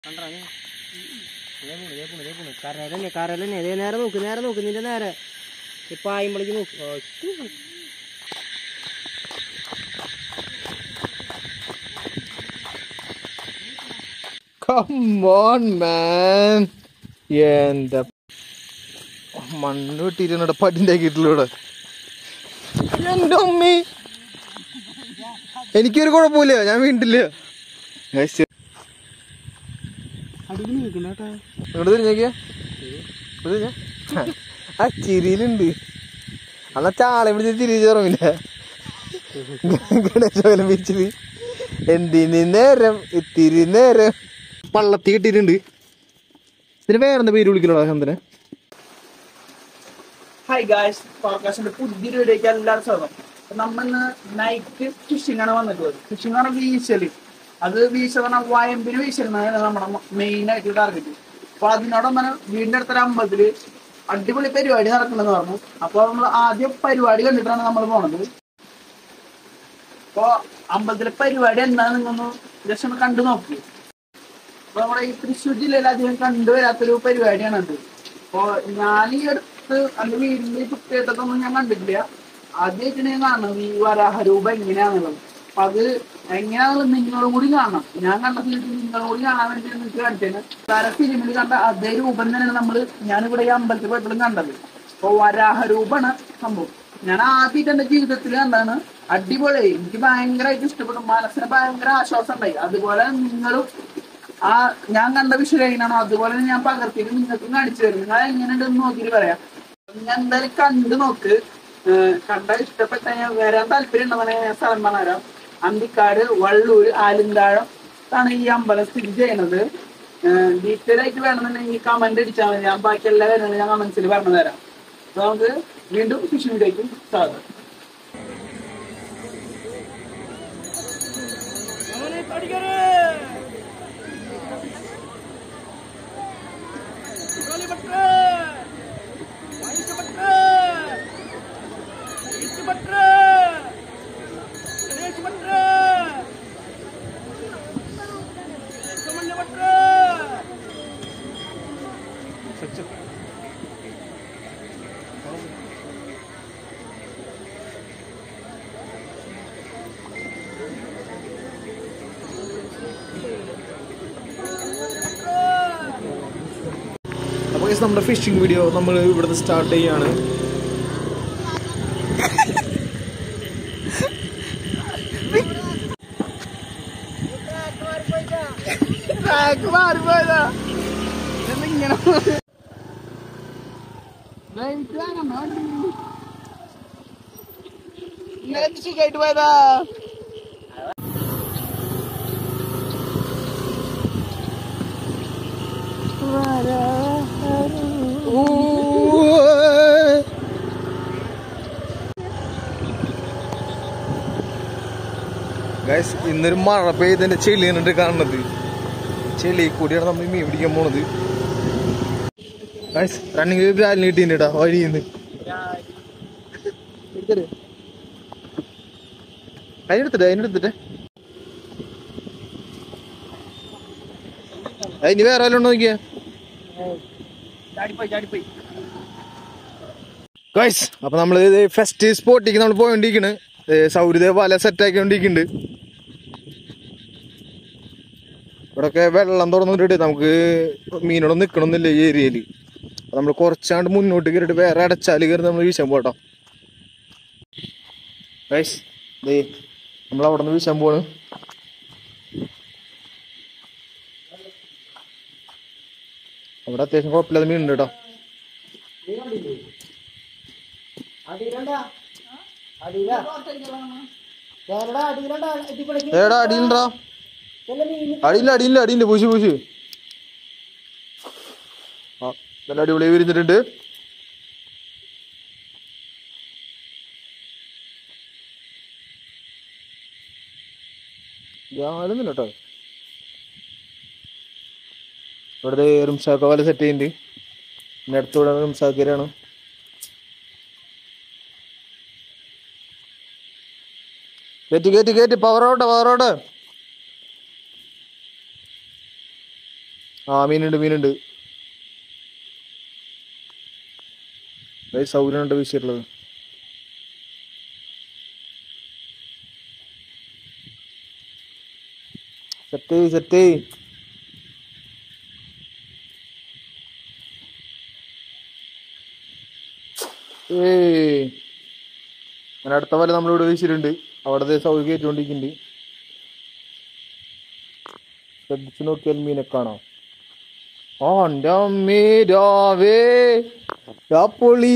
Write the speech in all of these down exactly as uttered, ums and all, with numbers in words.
കരലന്നെ കരലന്നെ അതേ നേരെ നോക്ക് നേരെ നോക്ക് നിന്റെ നേരെ ഇപ്പൊ ആയുമ്പളേക്ക് നോക്ക്. Come on, man. എന്താ മണ്ണ് വെട്ടിട്ട് പട്ടിൻ്റെ ആക്കിയിട്ടില്ലൂടെ. എന്റെ അമ്മേ, എനിക്കൊരു കുഴപ്പമില്ല, ഞാൻ വീണ്ടില്ല. ഇങ്ങോട്ട് തിരിഞ്ഞേക്കിയ ആ ചിരിയിലുണ്ട്. അന്നാ ചാളെ പിടിച്ച് ചിരി ചേർമില്ല ഗണേശോലം പിരിച്ചത്. എന്തിന് നേരം ഇത്തിരി നേരം പള്ളത്തി കിട്ടിയിട്ടുണ്ട്. ഇതിന് വേറെന്താ പേര് വിളിക്കണോ ചന്ദ്രനെ? ഹായ് ഗായ്സ്, ഫോർകാസ്റ്റിന്റെ പുതിയൊരു വീഡിയോയ്ക്ക് എല്ലാവരും സ്വാഗതം. നമ്മൾ ഇന്ന് നൈറ്റ് ഫിഷിംഗ് ആണ് വന്നിട്ടുള്ളത്. ഫിഷിംഗ് ആണ് വീശല്. അത് വീശ പറഞ്ഞാൽ വയമ്പിന് വീശലാണ് നമ്മുടെ മെയിൻ ആയിട്ട് ടാർഗറ്റ്. അപ്പൊ അതിനോടൊപ്പം വീടിന്റെ അടുത്തൊരു അമ്പലത്തില് അടിപൊളി പരിപാടി നടക്കണമെന്ന് പറഞ്ഞു. അപ്പൊ നമ്മൾ ആദ്യം പരിപാടി കണ്ടിട്ടാണ് നമ്മൾ പോണത്. അപ്പൊ അമ്പലത്തിലെ പരിപാടി എന്താണെന്ന് നിങ്ങൊന്ന് ജസ്റ്റ് ഒന്ന് കണ്ടു നോക്കി. അപ്പൊ നമ്മുടെ ഈ തൃശ്ശൂർ ജില്ലയിൽ അധികം കണ്ടുവരാത്തൊരു പരിപാടിയാണ് അത്. അപ്പൊ ഞാൻ ഈ അടുത്ത് അന്റെ വീടിന്റെ ചുറ്റേറ്റത്തൊന്നും ഞാൻ കണ്ടിട്ടില്ല. ആദ്യമായിട്ട് ഞാൻ കാണുന്നത് ഈ വരാഹരൂപ എങ്ങനെയാന്നുള്ളത്. അപ്പൊ അത് എങ്ങനെയാണെന്നുള്ളത് നിങ്ങളും കൂടി കാണണം. ഞാൻ കണ്ട ഫിലിം നിങ്ങളും കൂടി കാണാൻ വേണ്ടി നിങ്ങൾക്ക് കാണിച്ചത്. പല ഫിലിമിൽ കണ്ട അതേ രൂപം തന്നെയാണ് നമ്മള് ഞാനിവിടെ ഈ അമ്പലത്തിൽ പോയപ്പോഴും കണ്ടത്. അപ്പൊ വരാഹരൂപാണ് സംഭവം. ഞാൻ ആദ്യമായിട്ട് എന്റെ ജീവിതത്തിൽ കണ്ടാണ്. അടിപൊളി, എനിക്ക് ഭയങ്കരമായിട്ട് ഇഷ്ടപ്പെട്ടു. മനസ്സിന് ഭയങ്കര ആശ്വാസം ഉണ്ടായി. അതുപോലെ നിങ്ങളും ആ ഞാൻ കണ്ട വിഷയം എങ്ങനെയാണോ അതുപോലെ ഞാൻ പകർത്തിയിട്ട് നിങ്ങൾക്ക് കാണിച്ചു തരും. നിങ്ങൾ എങ്ങനെയുണ്ടെന്ന് നോക്കിയിട്ട് പറയാം. ഞാൻ എന്തായാലും കണ്ടു നോക്ക്. കണ്ട ഇഷ്ടപ്പെട്ട ഞാൻ വരാൻ താല്പര്യം ഉണ്ടെന്നാണ് ഞാൻ സ്ഥലം പറഞ്ഞുതരാം. അന്തിക്കാട് വള്ളൂർ ആലിന്താഴം ആണ് ഈ അമ്പലം സ്ഥിതി ചെയ്യുന്നത്. ഡീറ്റെയിൽ ആയിട്ട് വേണമെന്നുണ്ടെങ്കിൽ കമന്റ് അടിച്ചാൽ മതി. ഞാൻ ബാക്കി എല്ലാ കാര്യങ്ങളും ഞാൻ കമന്റ്സിൽ പറഞ്ഞു തരാം. അപ്പൊ നമുക്ക് വീണ്ടും ഫിഷിംഗ് വീഡിയോയ്ക്ക് സ്വാഗതം. അപ്പോൾ നമ്മുടെ ഫിഷിംഗ് വീഡിയോ നമ്മൾ ഇവിടുന്ന് സ്റ്റാർട്ട് ചെയ്യാണ്. സുഖമായിട്ട് പോയതാ. ഗൈസ്, ഇന്നൊരു മഴ പെയ്തതിന്റെ ചെളിയാണ് കാണുന്നത്. ചെളി കൂടിയാണ് നമ്മൾ മീൻ പിടിക്കാൻ പോണത്. Guys, running ബ്രാലിന് കിട്ടിണ്ടാ വഴിന്ന്. അതിനെടുത്തിട്ടെ അതിനെടുത്തിട്ടെ അതിന് വേറെ വല്ല ഉണ്ടോ നോക്കിയാ. ഗൈസ്, അപ്പൊ നമ്മള് ഫസ്റ്റ് സ്പോട്ടിക്ക് നമ്മൾ പോയോണ്ടിരിക്കണ്. സൗഹൃദ വല സെറ്റ് ആക്കിക്കൊണ്ടിരിക്കുന്നുണ്ട്. ഇവിടൊക്കെ വെള്ളം തുറന്നിട്ട് നമുക്ക് മീനോടൊന്നും നിക്കണമെന്നില്ല ഈ ഏരിയയില്. നമ്മൾ കുറച്ചാണ്ട് മുന്നോട്ട് കയറിയിട്ട് വേറെ അടച്ചാല് കയറി നമ്മൾ വീശാൻ പോട്ടോ. ഗൈസ്, ദേ നമ്മൾ അവിടെ നിന്ന് വീശാൻ പോണ്. അവിടെ അത്യാവശ്യം കുഴപ്പമില്ലാതെ മീനുണ്ട് കേട്ടോ. ഏടാ അടിയിലുണ്ടാ? അടിയില്ല അടിയില്ല അടിയില്ല പൂശി പൂശി. ആ നല്ല അടിപൊളി വിരിഞ്ഞിട്ടുണ്ട്. ഞാനൊന്നുമില്ല കേട്ടോ. ഇവിടുത്തെ റിംസാക്ക പോലെ സെറ്റ് ചെയ്യുന്നുണ്ട്. പിന്നെ അടുത്തൂടെ റിംസാക്കരാണ്. കേറ്റി കേറ്റി കേറ്റി പവറോട്ടെ പവറോട്ടെ. ആ മീനുണ്ട് മീനുണ്ട്. സൗകര്യമുണ്ട് വീശിയിട്ടുള്ളത്. സെറ്റ് സെറ്റ് ഏയ് അങ്ങനെ അടുത്ത പോലെ നമ്മളിവിടെ വീശിയിട്ടുണ്ട്. അവിടുത്തെ സൗകര്യം കയറ്റിക്കൊണ്ടിരിക്കുന്നുണ്ട്. ശ്രദ്ധിച്ചു നോക്കിയാൽ മീനെ കാണാം. ആ എൻ്റെ അമ്മേ രാവേ പൊളി.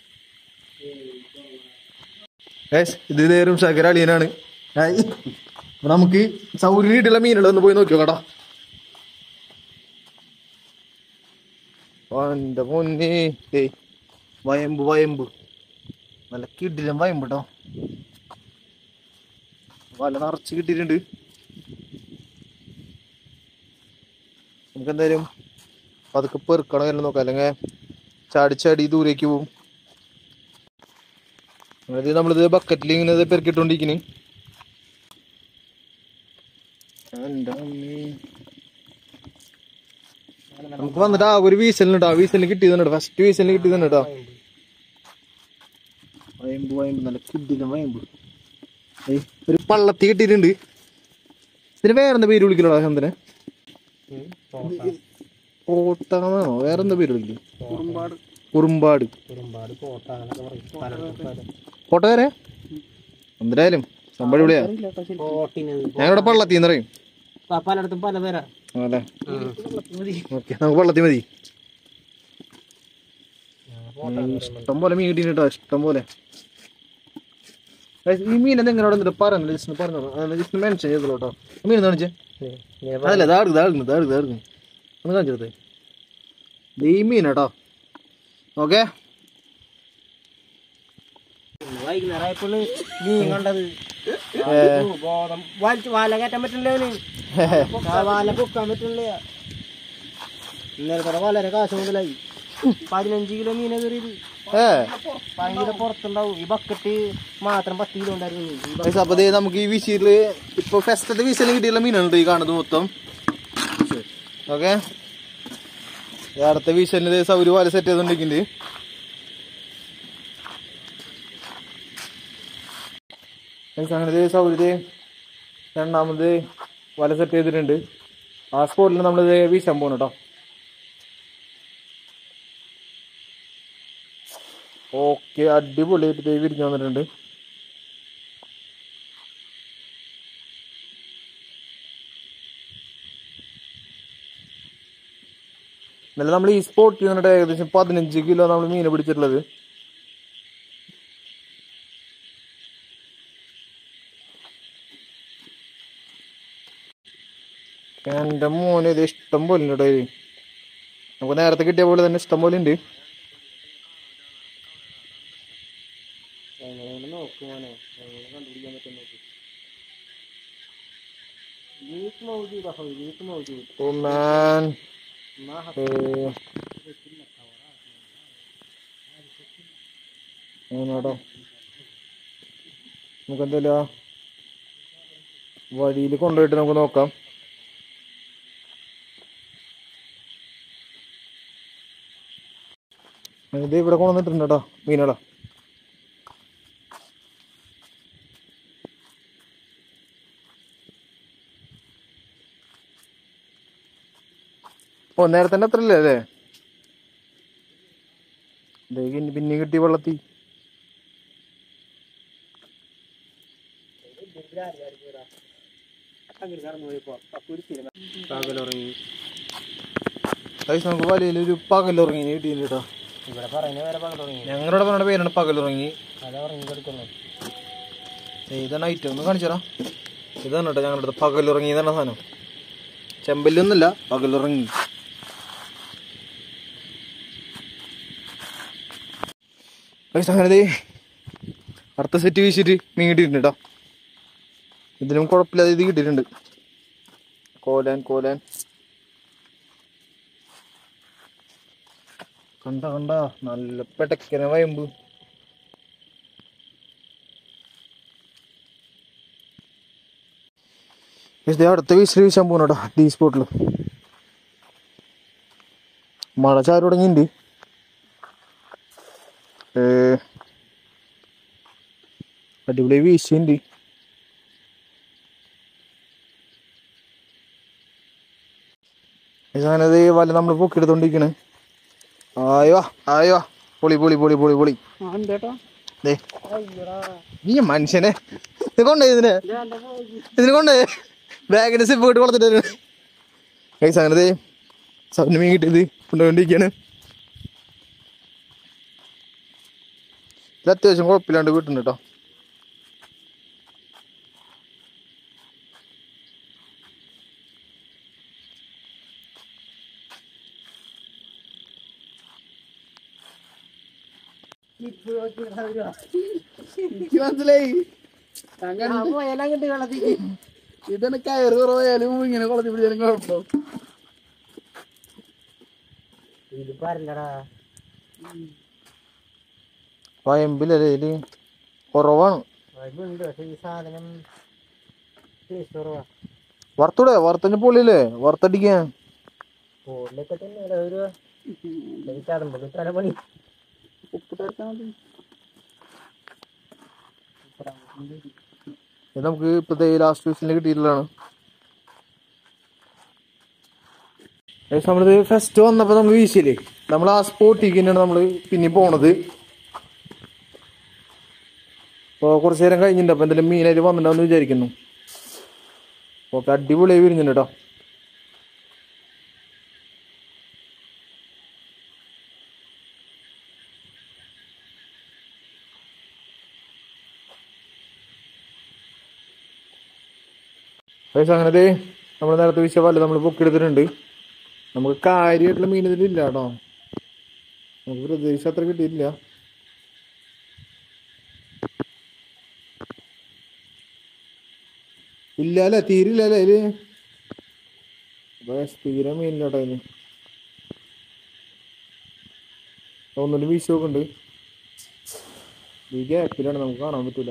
ഇത് നേരും ശകര അളിയനാണ്. നമുക്ക് സൗകര്യം കിട്ടിയുള്ള മീനുകളൊന്ന് പോയി നോക്കിയോ കേട്ടാ. എന്റെ പൊന്നേ ഏയ് വയമ്പ് വയമ്പ് നല്ല കിടിലം വയമ്പ് കേട്ടോ. വല നിറച്ച് കിട്ടിയിട്ടുണ്ട്. നമുക്ക് എന്തായാലും പതുക്കെ പെറുക്കണം എല്ലാം നോക്കാം, അല്ലെങ്കിൽ ചാടിച്ചാടി ദൂരേക്ക് പോവും. അതായത് നമ്മളിത് ബക്കറ്റിൽ ഇങ്ങനെ പെറുക്കിട്ടോണ്ടിരിക്കുന്നു. നമുക്ക് വന്നിട്ട് ആ ഒരു വീസലിനുണ്ടോ, ആ വീസലിന് കിട്ടിയതുണ്ട്. ഫസ്റ്റ് വീസലിന് കിട്ടിയതുണ്ട് കേട്ടോ. വയമ്പ് വയമ്പ് നല്ല കിടിലം വയമ്പ്. ഒരു പള്ളത്തി കിട്ടിയിട്ടുണ്ട്. ഇതിന് വേറെന്താ പേര് വിളിക്കലോടാ ചന്ദ്രനെ? കോട്ടാണോ വേറെന്താ പേര് വിളിക്കല്? കുറുമ്പാട്. കോട്ട വരെ എന്തായാലും സംഭവം ഇവിടെയാ. ഞാനിവിടെ പള്ളത്തിന്ന് പറയും. പലയിടത്തും പല പേരാ. അല്ലേ ഓക്കെ, നമുക്ക് പള്ളത്തി മതി. ഇഷ്ടം പോലെ മീൻ കിട്ടിട്ടോ, ഇഷ്ടം പോലെ. ഈ മീൻ എങ്ങനെ അവിടെ നിന്നിട്ട് പറഞ്ഞു ജസ്റ്റ് പറഞ്ഞു ജസ്റ്റ് മെൻഷൻ ചെയ്തല്ലോ കേട്ടോ. മീൻ കാണിച്ചേ. അതല്ല ഇതാടുന്നു ഇതാടുന്നു ഇതാടുന്നു ഇതാടുന്നു ഒന്ന് കാണിച്ചെടുത്തേ. ഈ മീൻ കേട്ടോ. ഓക്കെ വൈകുന്നേരമായപ്പോൾ മീൻ കണ്ടത് ബോധം വലിച്ച് വാല കയറ്റാൻ പറ്റില്ല. വാല പൊക്കാൻ പറ്റില്ല. ഇന്നലെ കൂടെ വളരെ കാശ് മുതലായി. പതിനഞ്ച് കിലോ മീനെ കയറിയത്. ഭയങ്കര പുറത്തുണ്ടാവും. ഈ ബക്കറ്റ് മാത്രം പത്ത് കിലോ ഉണ്ടായിരുന്നു. അപ്പൊ നമുക്ക് ഈ വിഷയില് ഇപ്പൊ ഫസ്റ്റത്തെ വിഷയിൽ കിട്ടിയുള്ള മീനുണ്ട് ഈ കാണുന്നത് മൊത്തം. ഓക്കെ അടുത്ത വിഷലിന് സൗര് പോലെ സെറ്റ് ചെയ്തോണ്ടിരിക്കുന്നുണ്ട്. അങ്ങനെ സൗകര്യ രണ്ടാമത് വല സെറ്റ് ചെയ്തിട്ടുണ്ട്. ആ സ്പോട്ടിൽ നമ്മളിത് വീശാൻ പോകണം കേട്ടോ. ഓക്കെ അടിപൊളിയായിട്ട് വിരിഞ്ഞു വന്നിട്ടുണ്ട്. ഇന്നലെ നമ്മൾ ഈ സ്പോട്ടിൽ നിന്നിട്ട് ഏകദേശം പതിനഞ്ച് കിലോ നമ്മൾ മീനെ പിടിച്ചിട്ടുള്ളത്. എന്റെ മോനെ ഇത് ഇഷ്ടം പോലെ ഉണ്ട് കേട്ടോ. നമുക്ക് നേരത്തെ കിട്ടിയ പോലെ തന്നെ ഇഷ്ടം പോലെ ഉണ്ട്. ഓ മാൻ ആണോട്ടോ. നമുക്ക് എന്തായാലും വഴിയിൽ കൊണ്ടുപോയിട്ട് നമുക്ക് നോക്കാം. ഇത് ഇവിടെ കൊണ്ടുവന്നിട്ടുണ്ട് കേട്ടോ മീനുകളാ. ഓ നേരത്തെ അത്ര ഇല്ലേ അല്ലേ? പിന്നെ കിട്ടി വെള്ളത്തി. നമുക്ക് വലയിലൊരു പകലുറങ്ങി കിട്ടിയില്ല കേട്ടോ. ഞങ്ങളുടെ പറഞ്ഞ പേരാണ് പകലുറങ്ങി. ഇതാണ് ഐറ്റം ഒന്ന് കാണിച്ചാ. ഇതാണ് കേട്ടോ ഞങ്ങളുടെ അടുത്ത് പകലുറങ്ങി എന്ന് പറഞ്ഞ സാധനം. ചെമ്പല്ലൊന്നുമില്ല, പകലുറങ്ങി. അങ്ങനെ അടുത്ത സെറ്റ് വീശിട്ട് മീൻ കിട്ടിയിട്ടുണ്ട് കേട്ടോ. ഇതിനും കുഴപ്പമില്ലാതെ ഇത് കിട്ടിയിട്ടുണ്ട്. കോലാൻ കോലാൻ കണ്ട കണ്ട നല്ല പെടക്കന വയമ്പ്. അടുത്ത വീശിൽ വീശാൻ പോകണം കേട്ടോ ഈ സ്പോട്ടില്. മഴ ചാരി തുടങ്ങിയിട്ടുണ്ട്. അടിപൊളി വീശുണ്ട്. ഞാനത് വല്ല നമ്മൾ പൊക്കിയെടുത്തോണ്ടിരിക്കണ്. ആയോ ആയോ പൊളി പൊളി പൊളി പൊളി പൊളി. നീ മനുഷ്യനെ ഇത് കൊണ്ടേ ഇതിനെ ഇതിനെ കൊണ്ടേ ബാഗിന്റെ സിപ്പ് കിട്ടി വളർത്തിട്ട് അങ്ങനത്തെ സൗണ്ട് മീൻ കിട്ടിയത് കൊണ്ടുകൊണ്ടിരിക്കുകയാണ്. ഇത് അത്യാവശ്യം കുഴപ്പമില്ലാണ്ട് കിട്ടുന്നുണ്ട് കേട്ടോ. മനസ്സിലായി. കിട്ടി ഇതാണ് കയറ് കുറവായാലും ഇങ്ങനെ കുളത്തി പിടിച്ചാലും കുഴപ്പം. ഇത് പറഞ്ഞടാ വയമ്പിലല്ലേ ഇതില് കുറവാണ്. പക്ഷെ ഈ സാധനം കുറവാ. വറുത്തൂടെ വറുത്തഞ്ഞ പൊള്ളിയല്ലേ വറുത്തടിക്കാൻ. കൂടുതലൊക്കെ തന്നെ ഒരു ചടമ്പ് തലമണി ഉപ്പിട്ടാൽ മതി. ഇത് നമുക്ക് ഇപ്പത്തെ ലാസ്റ്റ് വീസിൽ കിട്ടിയിട്ടുള്ളതാണ്. നമ്മളിത് ഫസ്റ്റ് വന്നപ്പോ നമ്മൾ വീശില്ലേ നമ്മൾ ആ സ്പോട്ടിലേക്ക് തന്നെയാണ് നമ്മള് പിന്നെ പോണത്. അപ്പൊ കുറച്ചു നേരം കഴിഞ്ഞിട്ടുണ്ട്. അപ്പൊ എന്തെങ്കിലും മീനായിട്ട് വന്നിട്ടുണ്ടാവുന്ന വിചാരിക്കുന്നു. ഓക്കെ അടിപൊളിയായി വിരിഞ്ഞിട്ടുണ്ട് കേട്ടോ. അങ്ങനെ നമ്മൾ നേരത്തെ വീശിയ വല്ല നമ്മൾ പൊക്കിയെടുത്തിട്ടുണ്ട്. നമുക്ക് കാര്യമായിട്ടുള്ള മീൻ ഇതിലില്ല കേട്ടോ. നമുക്ക് പ്രതീക്ഷ അത്ര കിട്ടിയിട്ടില്ല. ഇല്ല അല്ലേ തീരില്ലല്ലേ അതില് സ്ഥിരം മീനില്ല കേട്ടോ അതിന്. ഒന്നുകൂടി വീശി നോക്കുന്നുണ്ട്. ഈ ഗ്യാപ്പിലാണ് നമുക്ക് കാണാൻ പറ്റൂല.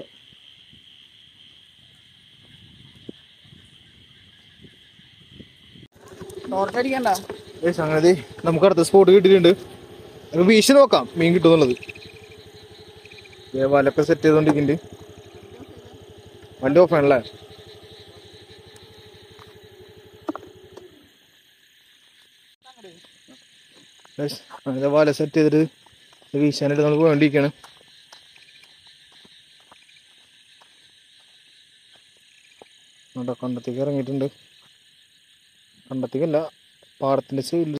ടോർച്ചടിക്കണ്ട. അങ്ങനെ നമുക്ക് അടുത്ത സ്പോട്ട് കിട്ടിയിട്ടുണ്ട്. നമുക്ക് വീശി നോക്കാം മീൻ കിട്ടുന്നുള്ളത്. വലൊക്കെ സെറ്റ് ചെയ്തോണ്ടിരിക്കുന്നുണ്ട്. വണ്ടി ഓഫ് ആണല്ലേ. അങ്ങനെ വല സെറ്റ് ചെയ്തിട്ട് വീശാനായിട്ട് നമ്മൾ പോയിക്കൊണ്ടിരിക്കുകയാണ്. കണ്ടത്തേക്ക് ഇറങ്ങിയിട്ടുണ്ട്. കണ്ടത്തേക്കല്ല പാടത്തിന്റെ സൈഡിൽ